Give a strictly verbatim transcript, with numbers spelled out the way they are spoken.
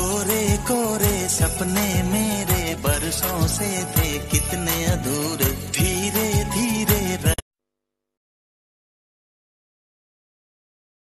कोरे कोरे सपने मेरे बरसों से थे कितने अधूरे थी